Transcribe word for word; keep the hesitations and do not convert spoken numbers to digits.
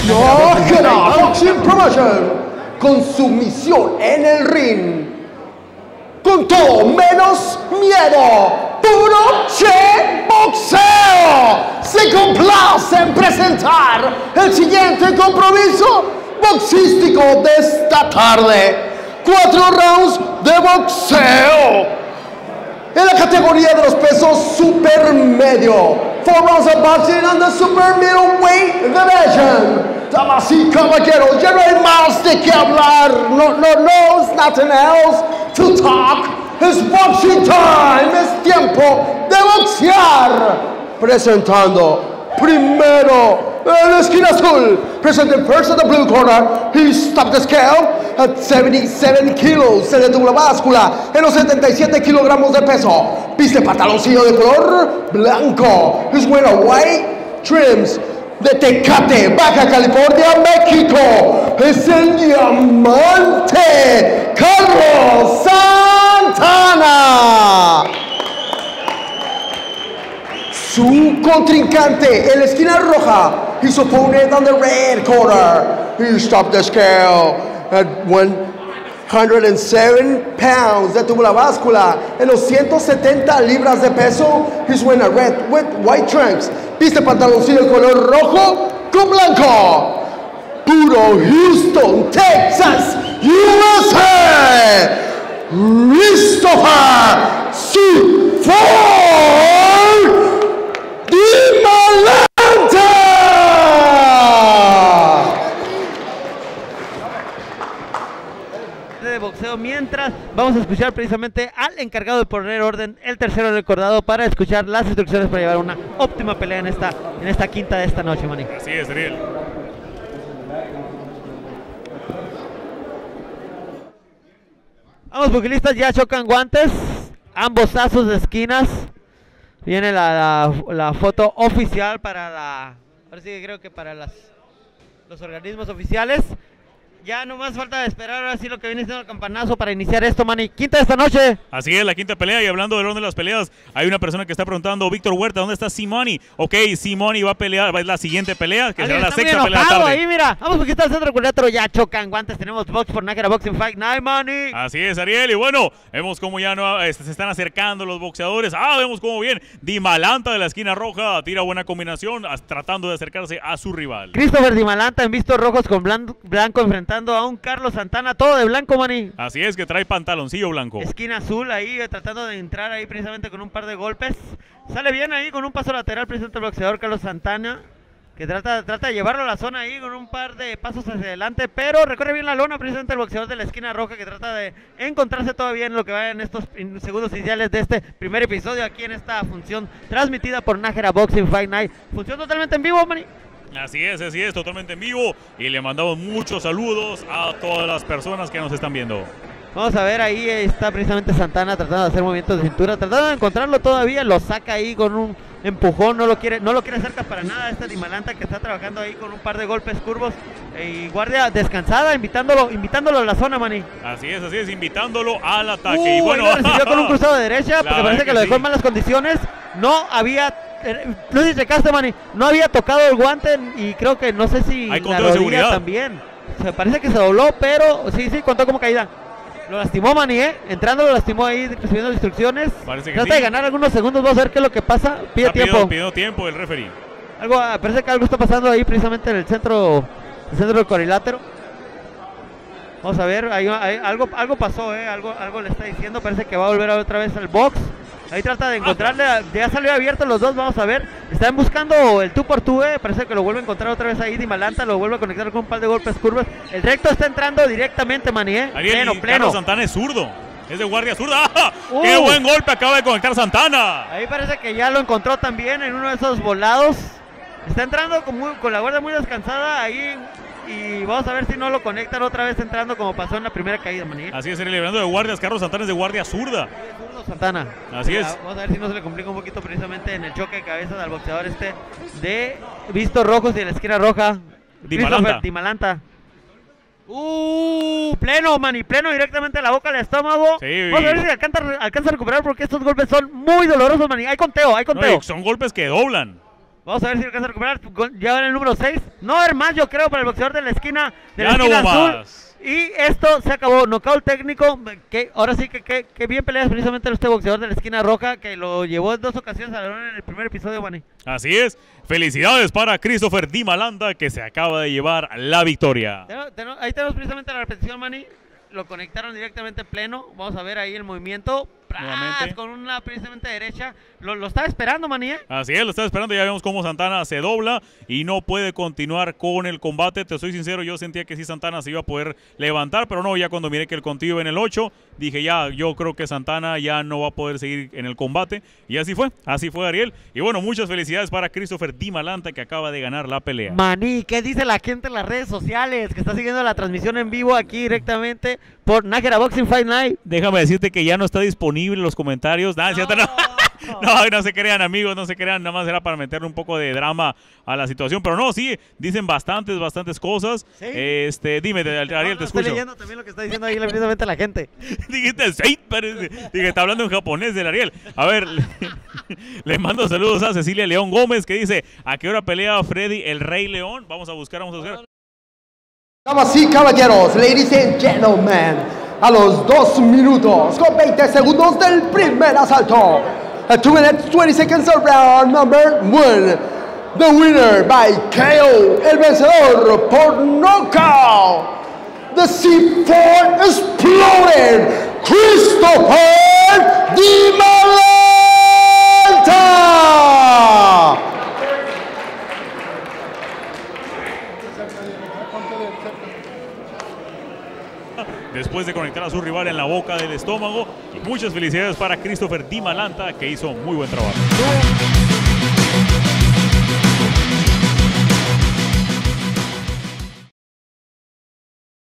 Nájera Boxing Promotion, con su misión en el ring, con todo menos miedo, puro che boxeo, se complace en presentar el siguiente compromiso boxístico de esta tarde. Cuatro rounds de boxeo en la categoría de los pesos super medio. Four rounds of boxing on the super middleweight division. Damas y caballeros, ya no hay más de qué hablar. No, no, no, it's nothing else to talk. It's boxing time. Es tiempo de boxear. Presentando primero en la esquina azul. Presenting first in the blue corner. He stopped the scale at seventy-seven kilos en el doble báscula, en los setenta y siete kilogramos de peso. Viste pantaloncillo de color blanco. He's wearing a white trims de Tecate, Baja California, México. Es el diamante Carlos Santana. Su contrincante en la esquina roja. His opponent on the red corner. He stopped the scale at one hundred seven pounds de tubular báscula, en los ciento setenta libras de peso. He's wearing a red with white trunks. Viste pantaloncillo de color rojo con blanco. Puro Houston, Texas, U S A. Christopher C. Ford Dimalanta. De boxeo, mientras vamos a escuchar precisamente al encargado de poner orden, el tercero recordado, para escuchar las instrucciones para llevar una óptima pelea en esta, en esta quinta de esta noche, Manny. Así es, Ariel. Ambos pugilistas ya chocan guantes, ambos azos de esquinas. Viene la, la, la foto oficial para la, ahora sí que creo que para las, los organismos oficiales. Ya no más falta de esperar ahora sí lo que viene siendo el campanazo para iniciar esto, Manny. Quinta de esta noche. Así es, la quinta pelea. Y hablando del orden de las peleas, hay una persona que está preguntando, Víctor Huerta, ¿dónde está C-Money? Ok, C-Money va a pelear, va a la siguiente pelea, que será la sexta pelea de la tarde. Ahí, mira, vamos porque está el centro cuadrilátero, ya chocan guantes, tenemos box por Nájera Boxing Fight Night, Manny. Así es, Ariel, y bueno, vemos cómo ya no, este, se están acercando los boxeadores. Ah, vemos cómo bien, Dimalanta de la esquina roja, tira buena combinación, tratando de acercarse a su rival. Christopher Dimalanta en vistos rojos con blanco, blanco enfrentando a un Carlos Santana, todo de blanco, Manny. Así es, que trae pantaloncillo blanco. Esquina azul ahí, tratando de entrar ahí precisamente con un par de golpes. Sale bien ahí con un paso lateral precisamente el boxeador Carlos Santana, que trata, trata de llevarlo a la zona ahí con un par de pasos hacia adelante, pero recorre bien la lona precisamente el boxeador de la esquina roja, que trata de encontrarse todavía en lo que va en estos segundos iniciales de este primer episodio aquí en esta función transmitida por Nájera Boxing Fight Night. Función totalmente en vivo, Manny. Así es, así es, totalmente en vivo, y le mandamos muchos saludos a todas las personas que nos están viendo. Vamos a ver, ahí está precisamente Santana tratando de hacer movimientos de cintura, tratando de encontrarlo todavía, lo saca ahí con un empujón, no lo quiere, no lo quiere cerca para nada esta Dimalanta, que está trabajando ahí con un par de golpes curvos, y guardia descansada, invitándolo, invitándolo a la zona, Manny. Así es, así es, invitándolo al ataque. Uh, y bueno, lo recibió con un cruzado de derecha, porque parece que, que lo dejó sí. en malas condiciones, no había... No sé si checaste, Manny, no había tocado el guante y creo que no sé si hay la rodilla también. Se parece que se dobló, pero sí, sí, contó como caída. Lo lastimó, Manny, ¿eh? Entrando lo lastimó ahí, recibiendo instrucciones. Parece que Trata sí. de ganar algunos segundos, vamos a ver qué es lo que pasa. Pide ha tiempo. Pidió, pidió tiempo el referee. Algo, parece que algo está pasando ahí precisamente en el centro, el centro del cuadrilátero. Vamos a ver, ahí, ahí, algo, algo pasó, ¿eh? Algo, algo le está diciendo, parece que va a volver otra vez al box. Ahí trata de encontrarle, ya salió abierto los dos, vamos a ver. Están buscando el tú por tú, eh. Parece que lo vuelve a encontrar otra vez ahí Dimalanta, lo vuelve a conectar con un par de golpes curvas. El recto está entrando directamente, Manny, eh. Ariel, pleno, pleno. Carlos Santana es zurdo, es de guardia zurda. ¡Ah! Uh. ¡Qué buen golpe acaba de conectar Santana! Ahí parece que ya lo encontró también en uno de esos volados. Está entrando con, muy, con la guardia muy descansada ahí. Y vamos a ver si no lo conectan otra vez entrando como pasó en la primera caída, Manny. Así es, hablando de guardias, Carlos Santana es de guardia zurda. Santana. Así es. Vamos a ver si no se le complica un poquito precisamente en el choque de cabezas al boxeador este de vistos rojos y de la esquina roja. Dimalanta. Dimalanta. Uh, pleno, Manny, pleno directamente a la boca, al estómago. Sí. Vamos a ver si alcanza, alcanza a recuperar porque estos golpes son muy dolorosos, Manny. Hay conteo, hay conteo. No, son golpes que doblan. Vamos a ver si alcanza a recuperar. Ya en el número seis. No haber más, yo creo, para el boxeador de la esquina. De Ya la no esquina hubo azul. más. Y esto se acabó. Knockout técnico. Que ahora sí que, que, que bien peleas precisamente este boxeador de la esquina roja. Que lo llevó en dos ocasiones a la en el primer episodio, Manny. Así es. Felicidades para Christopher Di Malanta, que se acaba de llevar la victoria. Ten- ten- Ahí tenemos precisamente la repetición, Manny. Lo conectaron directamente pleno. Vamos a ver ahí el movimiento. ¡Pras! Nuevamente. Con una precisamente derecha. Lo, lo estaba esperando, Manny, ¿eh? Así es, lo estaba esperando. Ya vemos cómo Santana se dobla y no puede continuar con el combate. Te soy sincero, yo sentía que sí Santana se iba a poder levantar, pero no, ya cuando miré que el contigo en el ocho, dije ya, yo creo que Santana ya no va a poder seguir en el combate. Y así fue, así fue Ariel. Y bueno, muchas felicidades para Christopher Di Malanta, que acaba de ganar la pelea. Maní, ¿qué dice la gente en las redes sociales? Que está siguiendo la transmisión en vivo aquí directamente por Nájera Boxing Fight Night. Déjame decirte que ya no está disponible los comentarios. Nada, ¿cierto? No. No, no se crean, amigos, no se crean, nada más era para meterle un poco de drama a la situación, pero no, sí, dicen bastantes, bastantes cosas. ¿Sí? Este, dime, Ariel, No, no, te estoy escucho. leyendo también lo que está diciendo ahí precisamente la gente. Dijiste sí, parece. Dije, está hablando en japonés del Ariel. A ver, le, le mando saludos a Cecilia León Gómez, que dice, ¿a qué hora pelea Freddy el Rey León? Vamos a buscar, vamos a buscar. Damas y caballeros, ladies and gentlemen, a los dos minutos con veinte segundos del primer asalto. A two minutes, twenty seconds of round number one. The winner by K O, el vencedor por knockout. The C four exploded, Christopher Di Malanta. Después de conectar a su rival en la boca del estómago. Y muchas felicidades para Christopher Di Malanta, que hizo muy buen trabajo.